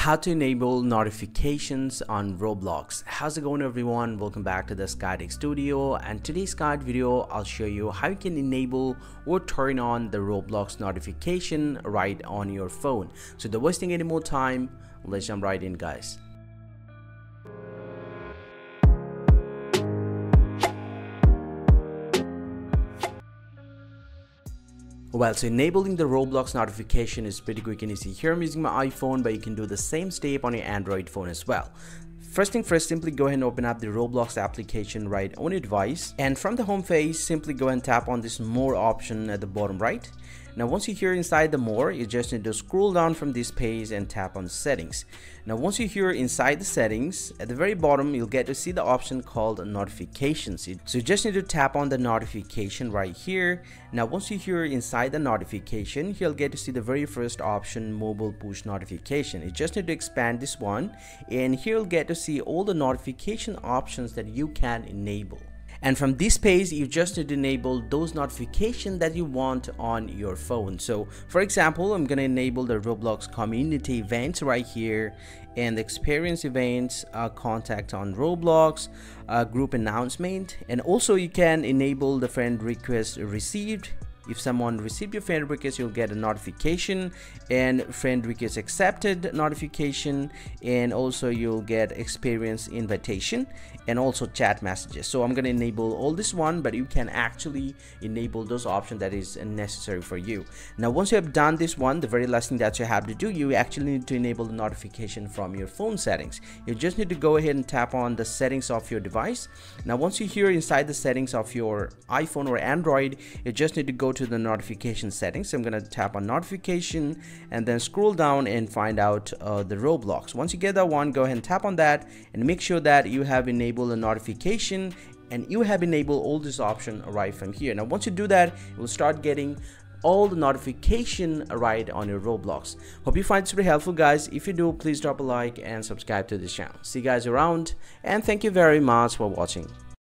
How to enable notifications on Roblox. How's it going, everyone? Welcome back to the SkyTech Studio, and today's guide video I'll show you how you can enable or turn on the Roblox notification right on your phone. So without wasting any more time, let's jump right in, guys. Well, so enabling the Roblox notification is pretty quick and easy. Here I'm using my iPhone, but you can do the same step on your Android phone as well. First thing first, simply go ahead and open up the Roblox application right on your device, and from the home page simply go and tap on this more option at the bottom right. Now once you're here inside the more, you just need to scroll down from this page and tap on settings. Now once you're here inside the settings, at the very bottom you'll get to see the option called notifications. So you just need to tap on the notification right here. Now once you're here inside the notification, you'll get to see the very first option, mobile push notification. You just need to expand this one, and here you'll get to see all the notification options that you can enable. And from this page, you just need to enable those notifications that you want on your phone. So for example, I'm going to enable the Roblox community events right here, and the experience events, contact on Roblox, group announcement, and also you can enable the friend request received. If someone received your friend request, you'll get a notification, and friend request accepted notification, and also you'll get experience invitation and also chat messages. So I'm going to enable all this one, but you can actually enable those options that is necessary for you. Now once you have done this one, the very last thing that you have to do, you actually need to enable the notification from your phone settings. You just need to go ahead and tap on the settings of your device. Now once you're here inside the settings of your iPhone or Android, you just need to go to the notification settings. So I'm going to tap on notification and then scroll down and find out the Roblox. Once you get that one, go ahead and tap on that and make sure that you have enabled the notification and you have enabled all this option right from here. Now once you do that, you will start getting all the notification right on your Roblox. Hope you find this very helpful, guys. If you do, please drop a like and subscribe to this channel. See you guys around, and thank you very much for watching.